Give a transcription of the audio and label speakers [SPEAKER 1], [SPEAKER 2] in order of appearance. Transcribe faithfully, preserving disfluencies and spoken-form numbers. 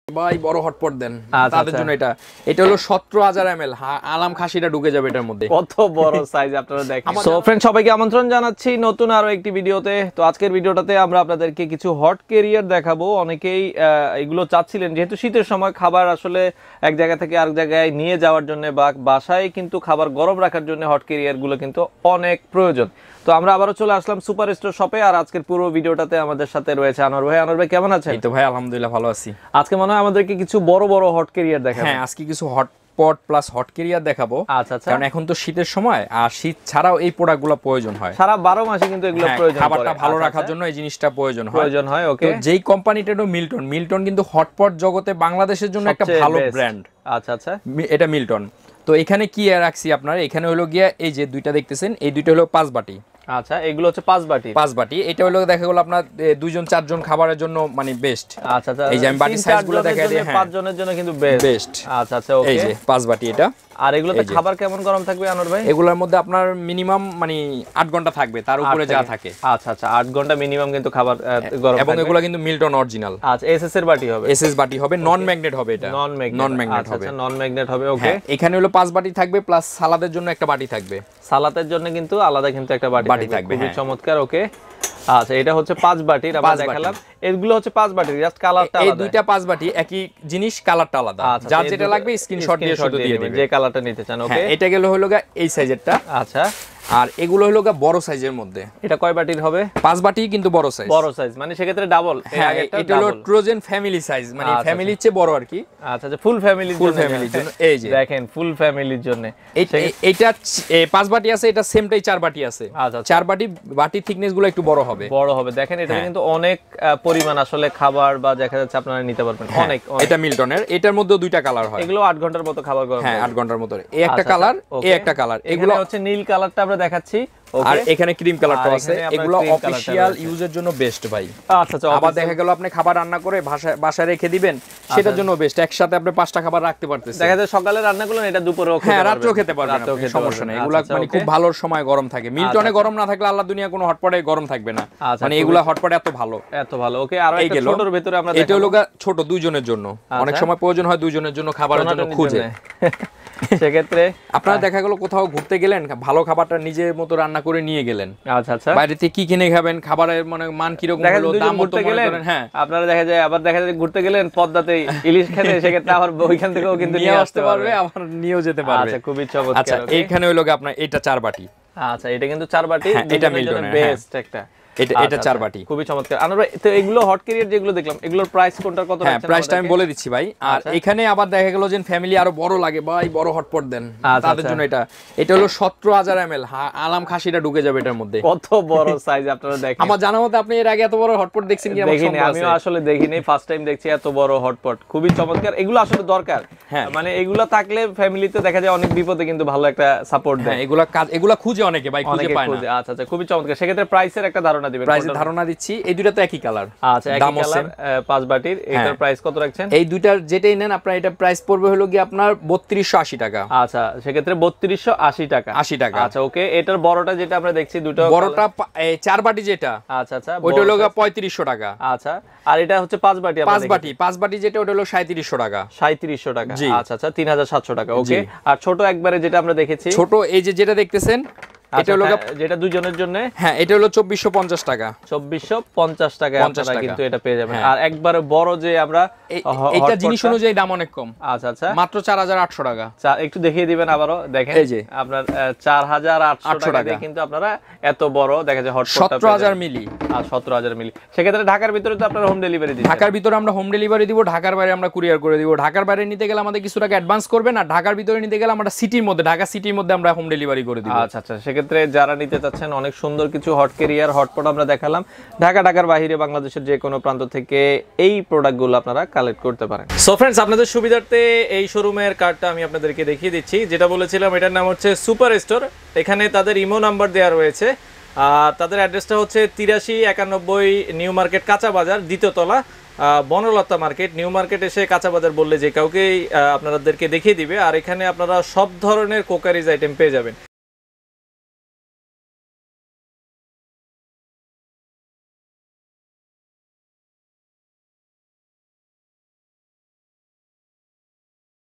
[SPEAKER 1] ভাই বড় হটপট দেন তাদের জন্য এটা এটা হলো সতেরো হাজার এমএল আলাম খাসিটা ঢুকে যাবে এটার মধ্যে
[SPEAKER 2] কত বড় সাইজ আপনারা দেখেন সো फ्रेंड्स সবাইকে আমন্ত্রণ জানাচ্ছি নতুন আরো একটি ভিডিওতে তো আজকের ভিডিওটাতে আমরা আপনাদেরকে কিছু হট ক্যারিয়ার দেখাবো অনেকেই এগুলো চাচ্ছিলেন যেহেতু শীতের সময় খাবার আসলে এক জায়গা থেকে আরেক জায়গায় নিয়ে যাওয়ার জন্য বা বাসায় কিন্তু খাবার গরম রাখার জন্য হট ক্যারিয়ার গুলো কিন্তু অনেক প্রয়োজন তো আমরা আবারো চলে আসলাম সুপার স্টোর শপে আর আজকের পুরো ভিডিওটাতে আমাদের সাথে রয়েছে আনোয়ার ভাই আনোয়ার ভাই কেমন আছেন
[SPEAKER 1] এই তো ভাই আলহামদুলিল্লাহ ভালো আছি
[SPEAKER 2] আজকে মনে হয় আমাদেরকে কিছু বড় বড় হট ক্যারিয়ার দেখাবেন
[SPEAKER 1] হ্যাঁ আজকে কিছু hot pot plus hot carrier দেখাবো
[SPEAKER 2] আচ্ছা আচ্ছা
[SPEAKER 1] কারণ এখন তো শীতের সময় আর শীত ছাড়াও এই প্রোডাক্টগুলো প্রয়োজন হয়
[SPEAKER 2] সারা বারো মাসে কিন্তু এগুলো প্রয়োজন
[SPEAKER 1] খাবারটা ভালো রাখার জন্য এই জিনিসটা প্রয়োজন হয়
[SPEAKER 2] প্রয়োজন হয় ওকে
[SPEAKER 1] তো যেই কোম্পানিটা হলো মিল্টন মিল্টন কিন্তু হটপট জগতে বাংলাদেশের জন্য একটা ভালো ব্র্যান্ড
[SPEAKER 2] আচ্ছা আচ্ছা
[SPEAKER 1] এটা মিল্টন তো এখানে কি রাখছি আপনারা এখানে হলো গিয়া এই যে দুইটা দেখতেছেন এই দুইটা হলো পাঁচ বাটি
[SPEAKER 2] আচ্ছা এগুলো হচ্ছে পাঁচ বাটি
[SPEAKER 1] পাঁচ বাটি এটা হলো দেখা গেল আপনার দুইজন চারজন খাবারের জন্য মানে বেস্ট
[SPEAKER 2] আচ্ছা আচ্ছা
[SPEAKER 1] এই যে আমি বাটি সাইজগুলো দেখাই দিই
[SPEAKER 2] পাঁচ জনের জন্য কিন্তু বেস্ট আচ্ছা আচ্ছা ওকে
[SPEAKER 1] এই যে পাঁচ বাটি এটা
[SPEAKER 2] আর এগুলোতে খাবার কেমন গরম থাকবে আনোয়ার ভাই
[SPEAKER 1] এগুলোর মধ্যে আপনার মিনিমাম মানে আট ঘন্টা থাকবে তার উপরে যা থাকে
[SPEAKER 2] আচ্ছা আচ্ছা আট ঘন্টা মিনিমাম কিন্তু খাবার গরম
[SPEAKER 1] এবং এগুলো কিন্তু মিল্টন অরিজিনাল
[SPEAKER 2] আচ্ছা এসএস এর বাটি হবে
[SPEAKER 1] এসএস বাটি হবে নন ম্যাগনেট হবে এটা
[SPEAKER 2] নন ম্যাগনেট
[SPEAKER 1] নন ম্যাগনেট হবে
[SPEAKER 2] আচ্ছা নন ম্যাগনেট হবে ওকে
[SPEAKER 1] এখানে হলো পাঁচ বাটি থাকবে প্লাস সালাদের জন্য একটা বাটি থাকবে
[SPEAKER 2] সালাতের জন্য কিন্তু আলাদা কিন্তু একটা বাটি থাকবে খুবই চমৎকার ওকে আচ্ছা এটা হচ্ছে পাঁচ বাটির আমরা দেখালাম এগুলো হচ্ছে পাঁচ বাটির জাস্ট কালারটা আলাদা
[SPEAKER 1] এই দুইটা পাঁচ বাটি একই জিনিস কালারটা আলাদা যার যেটা লাগবে স্ক্রিনশট দিয়ে শুধু দিয়ে দিবেন
[SPEAKER 2] যে কালারটা নিতে চান ওকে
[SPEAKER 1] এটা গেল হলো গা এই সাইজেরটা
[SPEAKER 2] আচ্ছা
[SPEAKER 1] আর এগুলো হলো গা বড় সাইজের মধ্যে
[SPEAKER 2] এটা কয় বাটির হবে
[SPEAKER 1] পাঁচ বাটি কিন্তু বড় সাইজ
[SPEAKER 2] বড় সাইজ মানে সে ক্ষেত্রে ডাবল
[SPEAKER 1] হ্যাঁ এটা হলো ট্রোজেন ফ্যামিলি সাইজ মানে ফ্যামিলির চেয়ে বড় আর কি
[SPEAKER 2] আচ্ছা আচ্ছা ফুল ফ্যামিলির
[SPEAKER 1] ফুল ফ্যামিলির জন্য এই যে
[SPEAKER 2] দেখেন ফুল ফ্যামিলির জন্য
[SPEAKER 1] এইটা পাঁচ বাটি আছে এটা সেমটাই চার বাটি আছে আচ্ছা চার বাটি বাটি থিকনেস গুলো একটু বড় হবে
[SPEAKER 2] বড় হবে দেখেন এটা কিন্তু অনেক পরিমাণ আসলে খাবার বা দেখা যাচ্ছে আপনারা নিতে পারবেন অনেক
[SPEAKER 1] এটা মিল্টনের এটার মধ্যে দুইটা কালার হয়
[SPEAKER 2] এগুলো আট ঘন্টার মতো খাবার গরম
[SPEAKER 1] হ্যাঁ আট ঘন্টার মতো এই একটা কালার এই একটা কালার
[SPEAKER 2] এগুলো হচ্ছে নীল কালারটা আমরা দেখাচ্ছি
[SPEAKER 1] আর এখানে ক্রিম কালারটা আছে এগুলো অফিশিয়াল ইউজের জন্য বেস্ট ভাই
[SPEAKER 2] আচ্ছা আচ্ছা
[SPEAKER 1] আবার দেখা গেল আপনি খাবার রান্না করে বাসায় রেখে দিবেন সেটার জন্য বেস্ট একসাথে আপনি পাঁচটা খাবার রাখতে পারতেছেন
[SPEAKER 2] দেখা যায় সকালে রান্না করলেন এটা দুপুরেও খেতে পারবেন
[SPEAKER 1] হ্যাঁ রাতেও খেতে পারবেন সমস্যা নেই এগুলো মানে খুব ভালো সময় গরম থাকে মিল্টনে গরম না থাকলে আল্লাহ দুনিয়া কোনো হটপটে গরম থাকবে না মানে এগুলো হটপটে এত ভালো
[SPEAKER 2] এত ভালো ওকে আর একটা ছোটর ভিতরে আমরা
[SPEAKER 1] এটা হলো ছোট দুইজনের জন্য অনেক সময় প্রয়োজন হয় দুইজনের জন্য খাবারের জন্য খুঁজে
[SPEAKER 2] সেক্ষেত্রে
[SPEAKER 1] আপনারা দেখা গেল কোথাও ঘুরতে গেলেন ভালো খাবারটা নিজের মতো রান্না করে নিয়ে গেলেন
[SPEAKER 2] আচ্ছা আচ্ছা
[SPEAKER 1] বাইরে থেকে কি কিনে খাবেন খাবারের মানে মান কি রকম হলো দাম মতো মনে করেন হ্যাঁ
[SPEAKER 2] আপনারা দেখা যায় আবার দেখা যায় ঘুরতে গেলেন পদ্মাতে ইলিশ খেতে সেক্ষেত্রে আবার ওইখান থেকেও কিন্তু নিয়ে আসতে পারবে
[SPEAKER 1] আবার নিয়েও যেতে পারবে
[SPEAKER 2] আচ্ছা খুবই চমৎকার
[SPEAKER 1] আচ্ছা এইখানে হলো আপনার এটা চার বাটি
[SPEAKER 2] আচ্ছা এটা কিন্তু চার বাটি
[SPEAKER 1] এটা মিল্টনের
[SPEAKER 2] বেস্ট একটা
[SPEAKER 1] এটা এটা চার বাটি
[SPEAKER 2] খুবই চমৎকার আমরা তো এগুলো হট ক্যারিয়ার যেগুলো দেখলাম এগুলোর প্রাইস কোনটার কত
[SPEAKER 1] রাখছেন হ্যাঁ প্রাইসটা আমি বলে দিচ্ছি ভাই আর এখানে আবার দেখা গেল যে ফ্যামিলি আরো বড় লাগে ভাই বড় হটপট দেন তাদের জন্য এটা এটা হলো সতেরো হাজার এমএল আলাম খাসিটা ঢুকে যাবে এটার মধ্যে
[SPEAKER 2] কত বড় সাইজ আপনারা দেখেন
[SPEAKER 1] আমার জানা মতে আপনি এর আগে এত বড় হটপট দেখছেন কি
[SPEAKER 2] দেখিনি আমিও আসলে দেখিনি ফার্স্ট টাইম দেখছি এত বড় হটপট খুবই চমৎকার এগুলো আসলে দরকার মানে এগুলো থাকলে ফ্যামিলিতে দেখা যায় অনেক বিপদে কিন্তু ভালো একটা সাপোর্ট দেয়
[SPEAKER 1] এগুলা কাজ এগুলা খুঁজে অনেকে ভাই খুঁজে পায় না
[SPEAKER 2] আচ্ছা আচ্ছা খুবই চমৎকার সেক্ষেত্রে প্রাইসের একটা ধারণা দিবেন
[SPEAKER 1] প্রাইসের ধারণা দিচ্ছি এই দুটো তো একই কালার
[SPEAKER 2] আচ্ছা একই কালার পাঁচ বাটির এটার প্রাইস কত রাখছেন
[SPEAKER 1] এই দুইটার যেটাই নেন আপনার এটা প্রাইস পড়বে হলো কি আপনার বত্রিশশো আশি টাকা
[SPEAKER 2] আচ্ছা সে ক্ষেত্রে বত্রিশশো আশি টাকা
[SPEAKER 1] আশি টাকা
[SPEAKER 2] আচ্ছা ওকে এটার বড়টা যেটা আমরা দেখছি দুটো
[SPEAKER 1] বড়টা চার বাটি যেটা
[SPEAKER 2] আচ্ছা আচ্ছা
[SPEAKER 1] ওইটা হলো পঁয়ত্রিশশো টাকা
[SPEAKER 2] আচ্ছা আর এটা হচ্ছে পাঁচ বাটি
[SPEAKER 1] পাঁচ বাটি পাঁচ বাটি যেটা ওটা হলো সাঁইত্রিশশো টাকা
[SPEAKER 2] সাঁইত্রিশশো টাকা আচ্ছা আচ্ছা তিন হাজার সাতশো টাকা ওকে আর ছোট একবারে যেটা আমরা দেখেছি
[SPEAKER 1] ছোট এই যে যেটা দেখতেছেন এটা হলো
[SPEAKER 2] যেটা দুইজনের জন্য
[SPEAKER 1] হ্যাঁ এটা হলো চব্বিশশো পঞ্চাশ টাকা
[SPEAKER 2] চব্বিশশো পঞ্চাশ টাকা আপনারা কিন্তু এটা পেয়ে যাবেন আর একবারে বড় যে আমরা
[SPEAKER 1] এটা জিনিস অনুযায়ী দাম অনেক কম
[SPEAKER 2] আচ্ছা আচ্ছা
[SPEAKER 1] মাত্র চার হাজার আটশো টাকা
[SPEAKER 2] একটু দেখিয়ে দিবেন আবারো দেখেন এই যে আপনার চার হাজার আটশো টাকা কিন্তু আপনারা এত বড় দেখা যায় হটপটটা
[SPEAKER 1] সতেরো হাজার মিলি
[SPEAKER 2] আর সতেরো হাজার মিলি সেক্ষেত্রে ঢাকার ভিতরে তো আপনারা হোম ডেলিভারি দিবেন
[SPEAKER 1] ঢাকার ভিতরে আমরা হোম ডেলিভারি দিব ঢাকার বাইরে আমরা কুরিয়ার করে দিব ঢাকার বাইরে নিতে গেলে আমাদের কিছু টাকা অ্যাডভান্স করবেন আর ঢাকার ভিতরে নিতে গেলে আমরা সিটির মধ্যে ঢাকা সিটির মধ্যে আমরা হোম ডেলিভারি করে দিব
[SPEAKER 2] আচ্ছা আচ্ছা সেক্ষেত্রে যারা নিতে চাচ্ছেন অনেক সুন্দর কিছু হট ক্যারিয়ার হটপট আমরা দেখালাম ঢাকা ঢাকার বাইরে বাংলাদেশের যে কোনো প্রান্ত থেকে এই প্রোডাক্টগুলো আপনারা কালেক্ট করতে পারেন সো फ्रेंड्स আপনাদের সুবিধার্থে এই শোরুমের কার্ডটা আমি আপনাদেরকে দেখিয়ে দিচ্ছি যেটা বলেছিলাম এটার নাম হচ্ছে সুপার স্টোর এখানে তাদের ইমো নাম্বার দেওয়া রয়েছে আর তাদের অ্যাড্রেসটা হচ্ছে তিরাশি একানব্বই নিউ মার্কেট কাঁচা বাজার দ্বিতীয় তলা বনলতা মার্কেট নিউ মার্কেট এসে কাঁচা বাজার বললে যে কাউকেই আপনাদেরকে দেখিয়ে দিবে আর এখানে আপনারা সব ধরনের কোকারিজ আইটেম পেয়ে যাবেন